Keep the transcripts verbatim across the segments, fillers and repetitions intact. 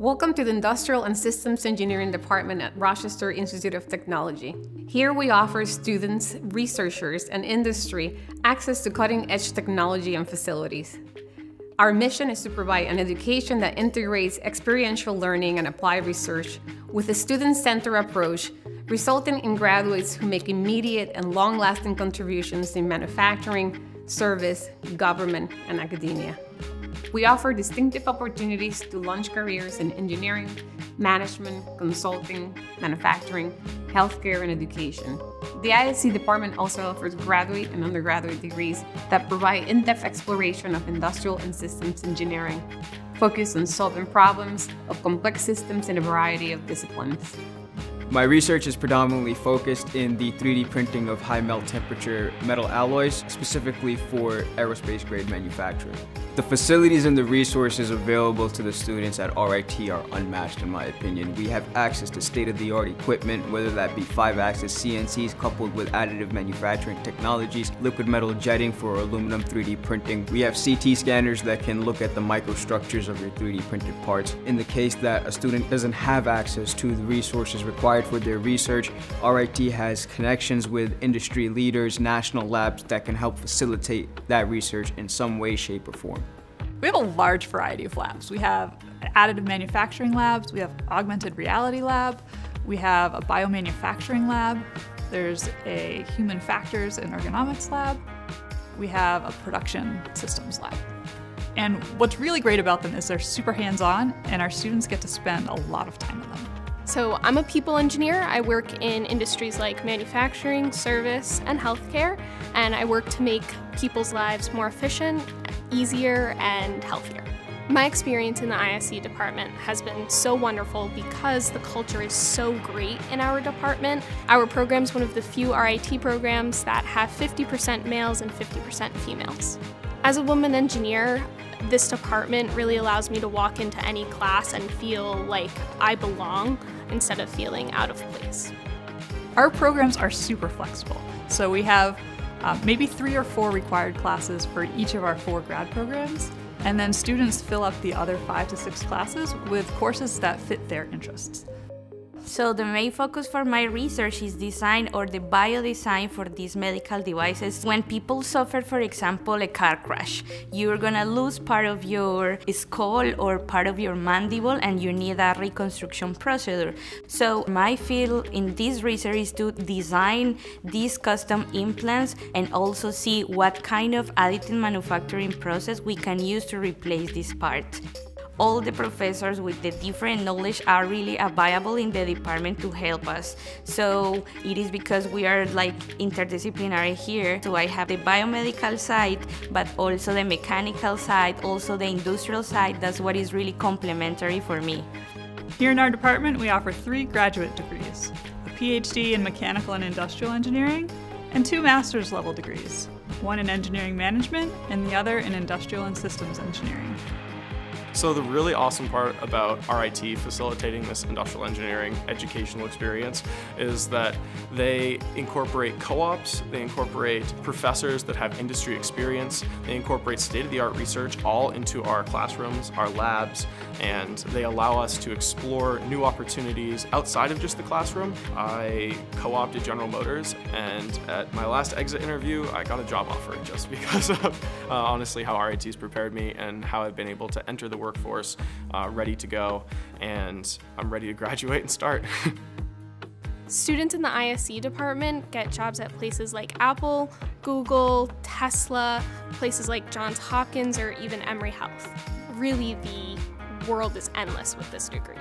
Welcome to the Industrial and Systems Engineering Department at Rochester Institute of Technology. Here we offer students, researchers, and industry access to cutting-edge technology and facilities. Our mission is to provide an education that integrates experiential learning and applied research with a student-centered approach, resulting in graduates who make immediate and long-lasting contributions in manufacturing, service, government, and academia. We offer distinctive opportunities to launch careers in engineering, management, consulting, manufacturing, healthcare, and education. The I S E department also offers graduate and undergraduate degrees that provide in-depth exploration of industrial and systems engineering, focused on solving problems of complex systems in a variety of disciplines. My research is predominantly focused in the three D printing of high melt temperature metal alloys, specifically for aerospace grade manufacturing. The facilities and the resources available to the students at R I T are unmatched in my opinion. We have access to state-of-the-art equipment, whether that be five axis C N Cs coupled with additive manufacturing technologies, liquid metal jetting for aluminum three D printing. We have C T scanners that can look at the microstructures of your three D printed parts. In the case that a student doesn't have access to the resources required for their research, R I T has connections with industry leaders, national labs that can help facilitate that research in some way, shape, or form. We have a large variety of labs. We have additive manufacturing labs, we have augmented reality lab, we have a biomanufacturing lab, there's a human factors and ergonomics lab, we have a production systems lab. And what's really great about them is they're super hands-on and our students get to spend a lot of time in them. So I'm a people engineer. I work in industries like manufacturing, service, and healthcare, and I work to make people's lives more efficient, easier, and healthier. My experience in the I S E department has been so wonderful because the culture is so great in our department. Our program is one of the few R I T programs that have fifty percent males and fifty percent females. As a woman engineer, this department really allows me to walk into any class and feel like I belong instead of feeling out of place. Our programs are super flexible. So we have uh, maybe three or four required classes for each of our four grad programs, and then students fill up the other five to six classes with courses that fit their interests. So the main focus for my research is design or the biodesign for these medical devices. When people suffer, for example, a car crash, you're gonna lose part of your skull or part of your mandible and you need a reconstruction procedure. So my field in this research is to design these custom implants and also see what kind of additive manufacturing process we can use to replace this part. All the professors with the different knowledge are really available in the department to help us. So it is because we are like interdisciplinary here. So I have the biomedical side, but also the mechanical side, also the industrial side. That's what is really complementary for me. Here in our department, we offer three graduate degrees, a P H D in mechanical and industrial engineering, and two master's level degrees, one in engineering management and the other in industrial and systems engineering. So the really awesome part about R I T facilitating this industrial engineering educational experience is that they incorporate co-ops, they incorporate professors that have industry experience, they incorporate state-of-the-art research all into our classrooms, our labs, and they allow us to explore new opportunities outside of just the classroom. I co-opted General Motors, and at my last exit interview, I got a job offer just because of uh, honestly how R I T's prepared me and how I've been able to enter the workforce uh, ready to go, and I'm ready to graduate and start. Students in the I S E department get jobs at places like Apple, Google, Tesla, places like Johns Hopkins, or even Emory Health. Really, the world is endless with this degree.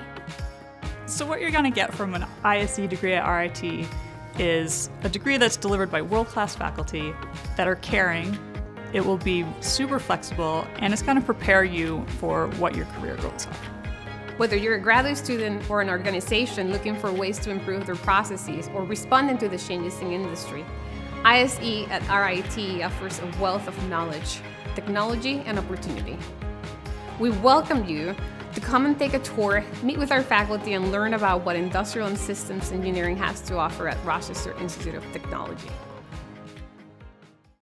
So what you're gonna get from an I S E degree at R I T is a degree that's delivered by world-class faculty that are caring. It will be super flexible, and it's going to prepare you for what your career goals are. Whether you're a graduate student or an organization looking for ways to improve their processes or responding to the changes in industry, I S E at R I T offers a wealth of knowledge, technology, and opportunity. We welcome you to come and take a tour, meet with our faculty, and learn about what industrial and systems engineering has to offer at Rochester Institute of Technology.